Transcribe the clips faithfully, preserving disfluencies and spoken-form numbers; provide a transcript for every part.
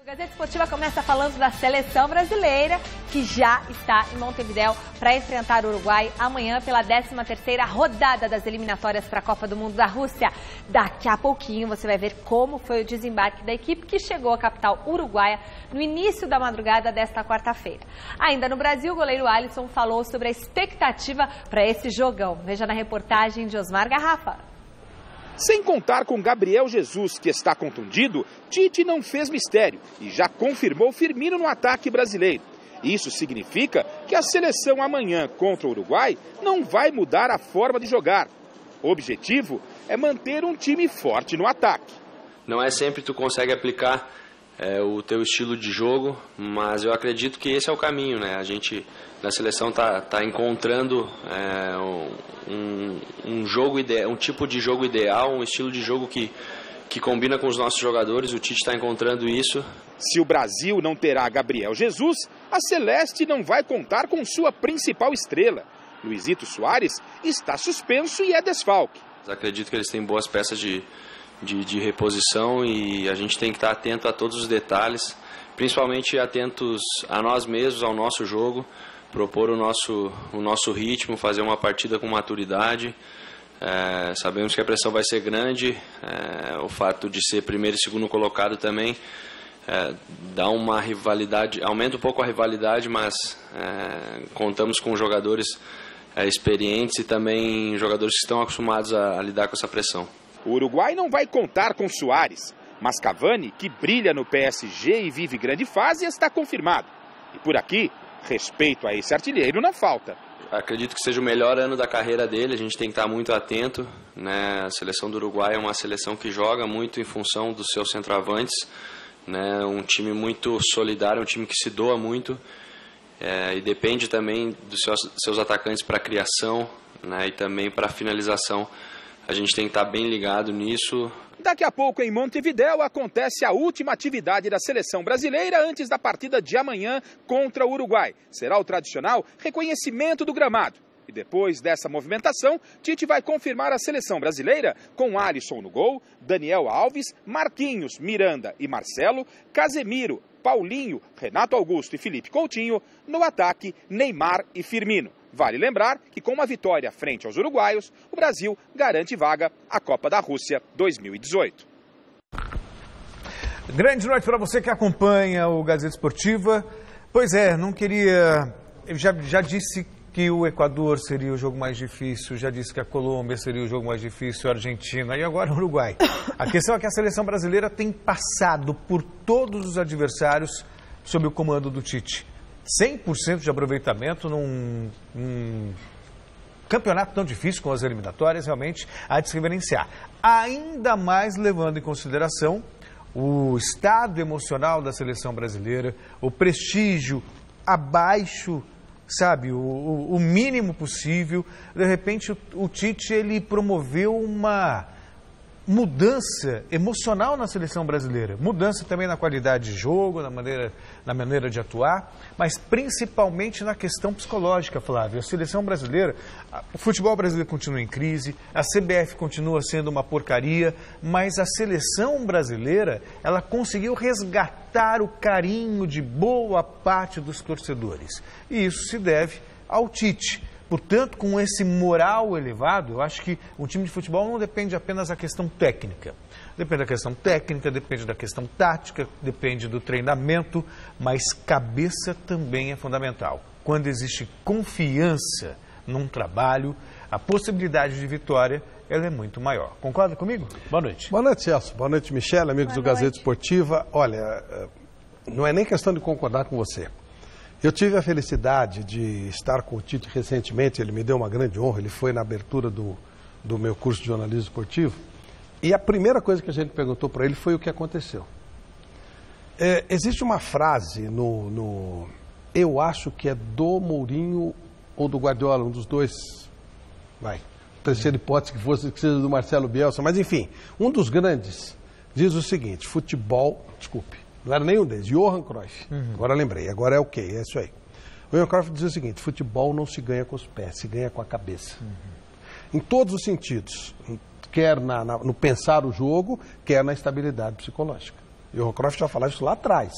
O Gazeta Esportiva começa falando da seleção brasileira, que já está em Montevidéu para enfrentar o Uruguai amanhã pela décima terceira rodada das eliminatórias para a Copa do Mundo da Rússia. Daqui a pouquinho você vai ver como foi o desembarque da equipe que chegou à capital uruguaia no início da madrugada desta quarta-feira. Ainda no Brasil, o goleiro Alisson falou sobre a expectativa para esse jogão. Veja na reportagem de Osmar Garrafa. Sem contar com Gabriel Jesus, que está contundido, Tite não fez mistério e já confirmou Firmino no ataque brasileiro. Isso significa que a seleção amanhã contra o Uruguai não vai mudar a forma de jogar. O objetivo é manter um time forte no ataque. Não é sempre que tu consegue aplicar é, o teu estilo de jogo, mas eu acredito que esse é o caminho, né? A gente na seleção está tá encontrando é, um, um, jogo ide- um tipo de jogo ideal, um estilo de jogo que, que combina com os nossos jogadores. O Tite está encontrando isso. Se o Brasil não terá Gabriel Jesus, a Celeste não vai contar com sua principal estrela. Luizito Soares está suspenso e é desfalque. Acredito que eles têm boas peças de, de, de reposição e a gente tem que estar atento a todos os detalhes, principalmente atentos a nós mesmos, ao nosso jogo, propor o nosso, o nosso ritmo, fazer uma partida com maturidade. É, sabemos que a pressão vai ser grande, é, o fato de ser primeiro e segundo colocado também é, dá uma rivalidade, aumenta um pouco a rivalidade, mas é, contamos com jogadores é, experientes e também jogadores que estão acostumados a, a lidar com essa pressão. O Uruguai não vai contar com Soares, mas Cavani, que brilha no P S G e vive grande fase, está confirmado. E por aqui, respeito a esse artilheiro não falta. Acredito que seja o melhor ano da carreira dele, a gente tem que estar muito atento, né? A seleção do Uruguai é uma seleção que joga muito em função dos seus centroavantes, né? Um time muito solidário, um time que se doa muito é, e depende também dos seus, seus atacantes para a criação, né? E também para a finalização. A gente tem que estar bem ligado nisso. Daqui a pouco, em Montevidéu, acontece a última atividade da seleção brasileira antes da partida de amanhã contra o Uruguai. Será o tradicional reconhecimento do gramado. E depois dessa movimentação, Tite vai confirmar a seleção brasileira com Alisson no gol, Daniel Alves, Marquinhos, Miranda e Marcelo, Casemiro, Paulinho, Renato Augusto e Felipe Coutinho, no ataque Neymar e Firmino. Vale lembrar que com uma vitória frente aos uruguaios, o Brasil garante vaga à Copa da Rússia dois mil e dezoito. Grande noite para você que acompanha o Gazeta Esportiva. Pois é, não queria... Eu já, já disse que o Equador seria o jogo mais difícil, já disse que a Colômbia seria o jogo mais difícil, a Argentina e agora o Uruguai. A questão é que a seleção brasileira tem passado por todos os adversários sob o comando do Tite. cem por cento de aproveitamento num, num campeonato tão difícil com as eliminatórias, realmente há de se reverenciar. Ainda mais levando em consideração o estado emocional da seleção brasileira, o prestígio abaixo, sabe, o, o mínimo possível. De repente o, o Tite ele promoveu uma mudança emocional na seleção brasileira, mudança também na qualidade de jogo, na maneira, na maneira de atuar, mas principalmente na questão psicológica, Flávio. A seleção brasileira, o futebol brasileiro continua em crise, a C B F continua sendo uma porcaria, mas a seleção brasileira, ela conseguiu resgatar o carinho de boa parte dos torcedores. E isso se deve ao Tite. Portanto, com esse moral elevado, eu acho que o time de futebol não depende apenas da questão técnica. Depende da questão técnica, depende da questão tática, depende do treinamento, mas cabeça também é fundamental. Quando existe confiança num trabalho, a possibilidade de vitória ela é muito maior. Concorda comigo? Boa noite. Boa noite, Celso. Boa noite, Michele, amigos Boa do Gazeta Esportiva. Olha, não é nem questão de concordar com você. Eu tive a felicidade de estar com o Tite recentemente, ele me deu uma grande honra, ele foi na abertura do, do meu curso de jornalismo esportivo, e a primeira coisa que a gente perguntou para ele foi o que aconteceu. É, existe uma frase no, no... Eu acho que é do Mourinho ou do Guardiola, um dos dois, vai, terceira hipótese que fosse que seja do Marcelo Bielsa, mas enfim, um dos grandes diz o seguinte: futebol, desculpe, não era nenhum deles, Johan Cruyff. Uhum. Agora lembrei, agora é o quê? É isso aí. O Johan Cruyff dizia o seguinte: futebol não se ganha com os pés, se ganha com a cabeça. Uhum. Em todos os sentidos. Quer na, na, no pensar o jogo, quer na estabilidade psicológica. E o Cruyff já falava isso lá atrás.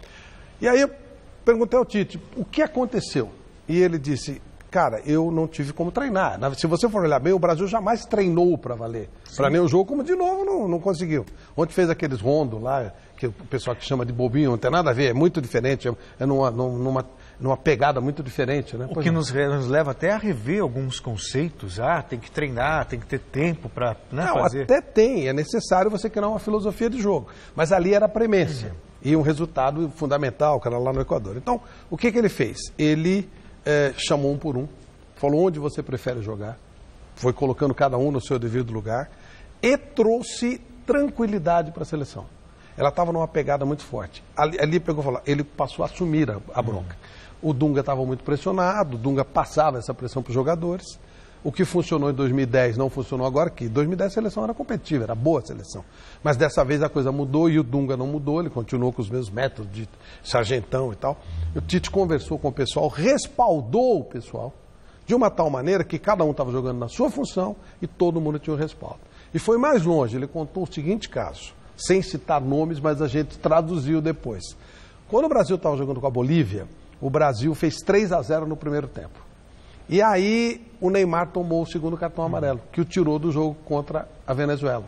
E aí eu perguntei ao Tite, o que aconteceu? E ele disse, cara, eu não tive como treinar. Se você for olhar bem, o Brasil jamais treinou para valer. Para nenhum jogo, como de novo não, não conseguiu. Ontem fez aqueles rondos lá, que o pessoal que chama de bobinho, não tem nada a ver, é muito diferente, é numa, numa, numa pegada muito diferente. Né? O pois que não. nos, nos leva até a rever alguns conceitos. Ah, tem que treinar, tem que ter tempo para né, não, fazer. Até tem, é necessário você criar uma filosofia de jogo. Mas ali era a premência. Uhum. E um resultado fundamental, que era lá no Equador. Então, o que, que ele fez? Ele é, chamou um por um, falou onde você prefere jogar, foi colocando cada um no seu devido lugar e trouxe tranquilidade para a seleção. Ela estava numa pegada muito forte. Ali, ali pegou e falou, ele passou a assumir a, a bronca. Uhum. O Dunga estava muito pressionado, o Dunga passava essa pressão para os jogadores. O que funcionou em dois mil e dez não funcionou agora, que em dois mil e dez a seleção era competitiva, era boa a seleção. Mas dessa vez a coisa mudou e o Dunga não mudou, ele continuou com os mesmos métodos de sargentão e tal. E o Tite conversou com o pessoal, respaldou o pessoal, de uma tal maneira que cada um estava jogando na sua função e todo mundo tinha um respaldo. E foi mais longe, ele contou o seguinte caso, sem citar nomes, mas a gente traduziu depois. Quando o Brasil estava jogando com a Bolívia, o Brasil fez três a zero no primeiro tempo. E aí o Neymar tomou o segundo cartão amarelo, que o tirou do jogo contra a Venezuela.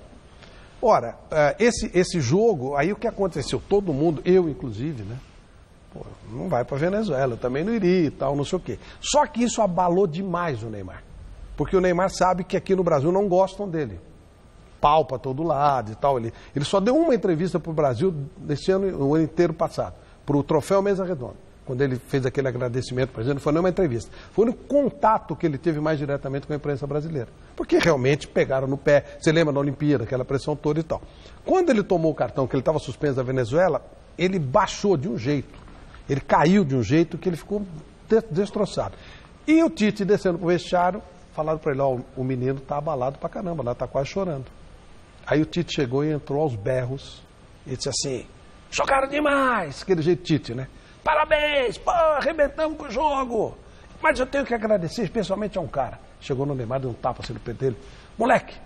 Ora, esse, esse jogo, aí o que aconteceu? Todo mundo, eu inclusive, né? Pô, não vai para a Venezuela, eu também não iria e tal, não sei o quê. Só que isso abalou demais o Neymar. Porque o Neymar sabe que aqui no Brasil não gostam dele. Pau para todo lado e tal. Ele, ele só deu uma entrevista para o Brasil nesse ano, o ano inteiro passado, para o Troféu Mesa Redonda. Quando ele fez aquele agradecimento para a gente, não foi nenhuma entrevista. Foi no contato que ele teve mais diretamente com a imprensa brasileira. Porque realmente pegaram no pé. Você lembra da Olimpíada, aquela pressão toda e tal. Quando ele tomou o cartão, que ele estava suspenso da Venezuela, ele baixou de um jeito. Ele caiu de um jeito que ele ficou de- destroçado. E o Tite, descendo para o vestiário, falaram para ele, ó, o menino está abalado pra caramba, lá está quase chorando. Aí o Tite chegou e entrou aos berros e disse assim, jogaram demais, aquele jeito Tite, né? Parabéns, pô, arrebentamos com o jogo. Mas eu tenho que agradecer especialmente a um cara. Chegou no Neymar, deu um tapa assim no peito dele. Moleque,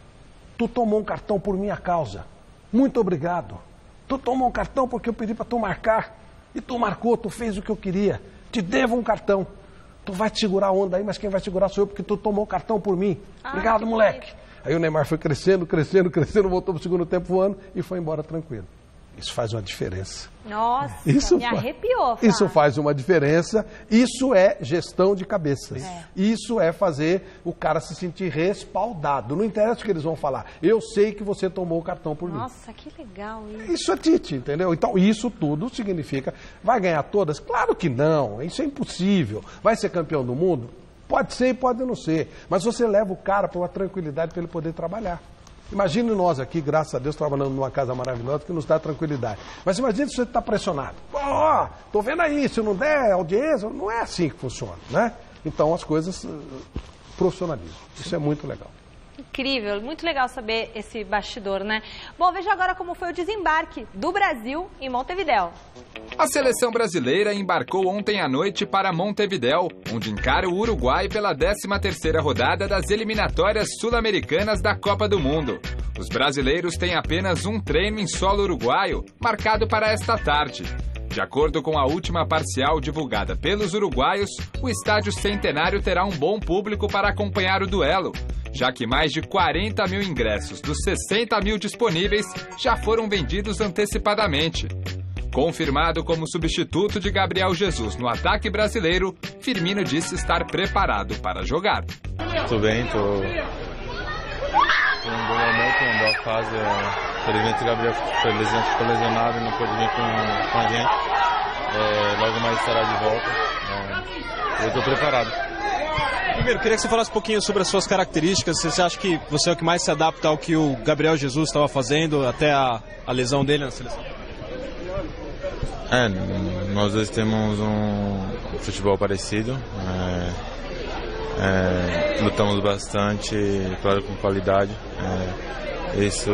tu tomou um cartão por minha causa. Muito obrigado. Tu tomou um cartão porque eu pedi para tu marcar. E tu marcou, tu fez o que eu queria. Te devo um cartão. Tu vai te segurar a onda aí, mas quem vai segurar sou eu porque tu tomou o cartão por mim. Ah, obrigado, moleque. Aí o Neymar foi crescendo, crescendo, crescendo, voltou pro segundo tempo voando e foi embora tranquilo. Isso faz uma diferença. Nossa, Isso me fa- arrepiou. Flávio. Isso faz uma diferença. Isso é gestão de cabeças. É. Isso é fazer o cara se sentir respaldado. Não interessa o que eles vão falar. Eu sei que você tomou o cartão por mim. Nossa, que legal isso. Isso é Tite, entendeu? Então, isso tudo significa... Vai ganhar todas? Claro que não. Isso é impossível. Vai ser campeão do mundo? Pode ser e pode não ser. Mas você leva o cara para uma tranquilidade para ele poder trabalhar. Imagine nós aqui, graças a Deus, trabalhando numa casa maravilhosa que nos dá tranquilidade. Mas imagine se você está pressionado. Ó, oh, tô vendo aí, se não der audiência, não é assim que funciona, né? Então as coisas uh, profissionalizam. Isso é muito legal. Incrível, muito legal saber esse bastidor, né? Bom, veja agora como foi o desembarque do Brasil em Montevidéu. A seleção brasileira embarcou ontem à noite para Montevidéu, onde encara o Uruguai pela décima terceira rodada das eliminatórias sul-americanas da Copa do Mundo. Os brasileiros têm apenas um treino em solo uruguaio, marcado para esta tarde. De acordo com a última parcial divulgada pelos uruguaios, o estádio Centenário terá um bom público para acompanhar o duelo, já que mais de quarenta mil ingressos dos sessenta mil disponíveis já foram vendidos antecipadamente. Confirmado como substituto de Gabriel Jesus no ataque brasileiro, Firmino disse estar preparado para jogar. Tô bem, tô... tô em um bom momento, uma boa fase. Infelizmente o Gabriel ficou lesionado e não pôde vir com, com a gente. É, logo mais estará de volta. É, eu estou preparado. Primeiro, queria que você falasse um pouquinho sobre as suas características. Você acha que você é o que mais se adapta ao que o Gabriel Jesus estava fazendo até a, a lesão dele na seleção? É, nós dois temos um futebol parecido. É, é, lutamos bastante, claro, com qualidade. É, isso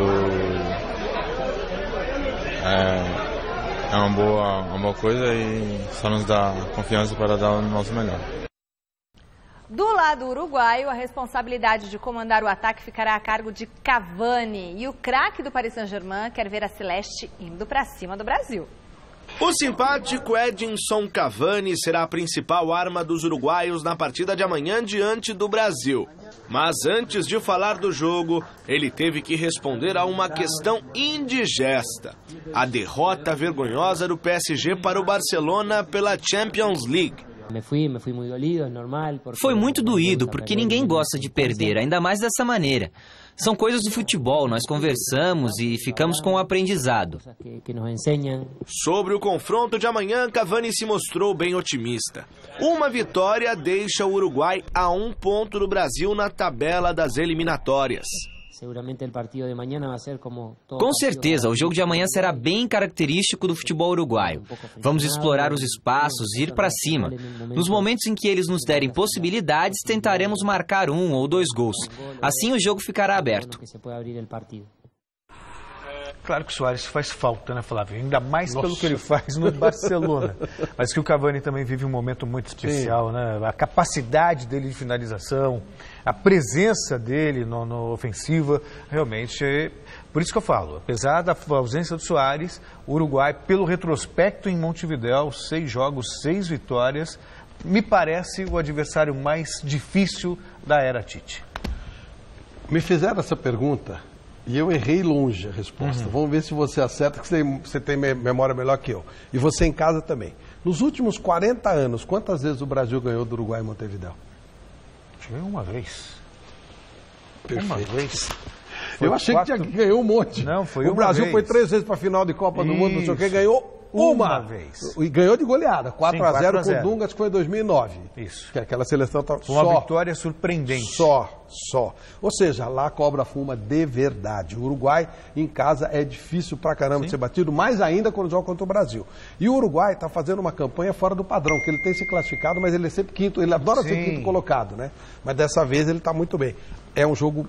é, é uma boa, uma boa coisa e só nos dá confiança para dar o nosso melhor. Do lado uruguaio, a responsabilidade de comandar o ataque ficará a cargo de Cavani. E o craque do Paris Saint-Germain quer ver a Celeste indo para cima do Brasil. O simpático Edinson Cavani será a principal arma dos uruguaios na partida de amanhã diante do Brasil. Mas antes de falar do jogo, ele teve que responder a uma questão indigesta: a derrota vergonhosa do P S G para o Barcelona pela Champions League. Foi muito doído, porque ninguém gosta de perder, ainda mais dessa maneira. São coisas do futebol, nós conversamos e ficamos com o aprendizado. Sobre o confronto de amanhã, Cavani se mostrou bem otimista. Uma vitória deixa o Uruguai a um ponto do Brasil na tabela das eliminatórias. Com certeza, o jogo de amanhã será bem característico do futebol uruguaio. Vamos explorar os espaços e ir para cima. Nos momentos em que eles nos derem possibilidades, tentaremos marcar um ou dois gols. Assim o jogo ficará aberto. Claro que o Suárez faz falta, né, Flávio? Ainda mais Nossa. pelo que ele faz no Barcelona. Mas que o Cavani também vive um momento muito especial, Sim. né? A capacidade dele de finalização, a presença dele no, no ofensiva, realmente é... Por isso que eu falo, apesar da ausência do Suárez, o Uruguai, pelo retrospecto em Montevidéu, seis jogos, seis vitórias, me parece o adversário mais difícil da era Tite. Me fizeram essa pergunta e eu errei longe a resposta. Uhum. Vamos ver se você acerta, que você tem, você tem memória melhor que eu. E você em casa também. Nos últimos quarenta anos, quantas vezes o Brasil ganhou do Uruguai em Montevidéu? Foi uma vez. Perfeito. Uma vez. Foi eu achei quatro... que tinha, ganhou um monte. Não, foi o Brasil vez. foi três vezes para a final de Copa Isso. do Mundo, não sei o que, ganhou uma, uma vez. E ganhou de goleada, quatro a zero com o Dunga, acho que foi em dois mil e nove. Isso. Que aquela seleção tá foi só. Uma vitória surpreendente. Só, só. Ou seja, lá cobra fuma de verdade. O Uruguai em casa é difícil pra caramba Sim. de ser batido, mais ainda quando joga contra o Brasil. E o Uruguai está fazendo uma campanha fora do padrão, que ele tem se classificado, mas ele é sempre quinto, ele adora Sim. ser quinto colocado, né? Mas dessa vez ele está muito bem. É um jogo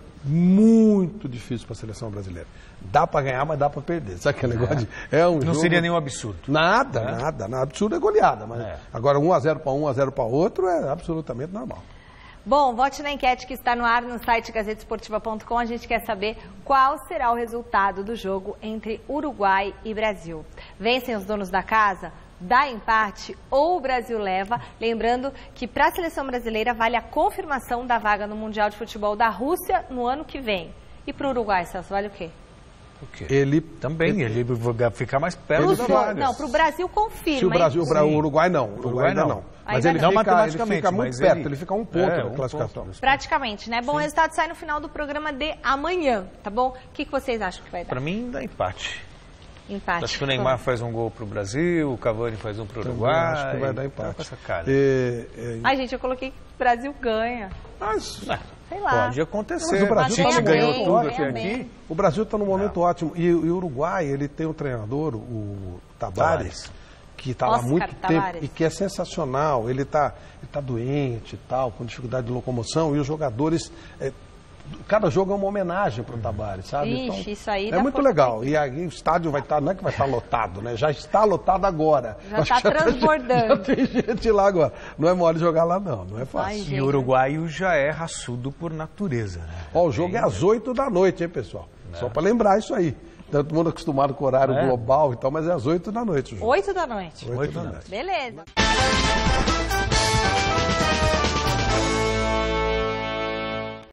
muito difícil para a seleção brasileira. Dá para ganhar, mas dá para perder. Sabe aquele negócio de... É um Não jogo... seria nenhum absurdo. Nada, é. nada, nada. Absurdo é goleada. Mas é. Agora um a zero para um, um a zero para outro é absolutamente normal. Bom, vote na enquete que está no ar no site gazeta esportiva ponto com. A gente quer saber qual será o resultado do jogo entre Uruguai e Brasil. Vencem os donos da casa? Dá empate ou o Brasil leva? Lembrando que para a seleção brasileira vale a confirmação da vaga no Mundial de Futebol da Rússia no ano que vem. E para o Uruguai, Celso, vale o quê? O quê? Ele também, ele, ele ficar mais perto Pro da vaga. Não, para o Brasil confirma. Se o Brasil, o Uruguai não. O Uruguai ainda não. não. Mas ainda ele, não. Fica, ele fica muito perto, ele, ele fica um ponto é, na um classificação. Ponto. Praticamente, né? Bom, Sim. o resultado sai no final do programa de amanhã, tá bom? O que, que vocês acham que vai dar? Para mim, dá empate. Empate. Acho que o Neymar faz um gol pro Brasil, o Cavani faz um pro Uruguai. Acho que vai dar empate. Essa cara. É, é... Ai, gente, eu coloquei que o Brasil ganha. Mas, sei lá. Pode acontecer. Mas o Brasil Tite ganhou bem, tudo até aqui. O Brasil está num momento Não. ótimo. E, e o Uruguai, ele tem um treinador, o Tavares, que está lá há muito Tavares. tempo e que é sensacional. Ele está ele tá doente e tal, com dificuldade de locomoção, e os jogadores... É, cada jogo é uma homenagem para o Tavares, sabe? Ixi, então, isso aí é muito legal. E aí o estádio vai estar, não é que vai estar lotado, né? Já está lotado agora. Já está transbordando. Já tem gente lá agora. Não é mole jogar lá, não. Não é fácil. Ai, e o uruguaio já é raçudo por natureza, né? Ó, o jogo é às oito da noite, hein, pessoal? É. Só para lembrar isso aí. Todo mundo acostumado com o horário é. global e tal, mas é às oito da noite o jogo. Oito da noite. Oito da noite. Beleza.